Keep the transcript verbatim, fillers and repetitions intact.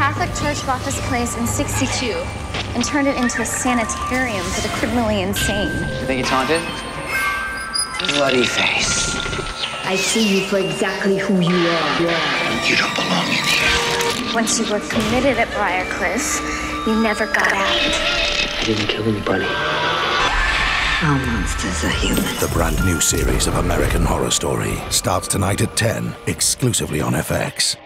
Catholic Church bought this place in sixty-two and turned it into a sanitarium for the criminally insane. You think it's haunted? Bloody face. I see you for exactly who you are. You don't belong in here. Once you were committed at Briarcliff, you never got out. I didn't kill anybody. All monsters are human. The brand new series of American Horror Story starts tonight at ten, exclusively on F X.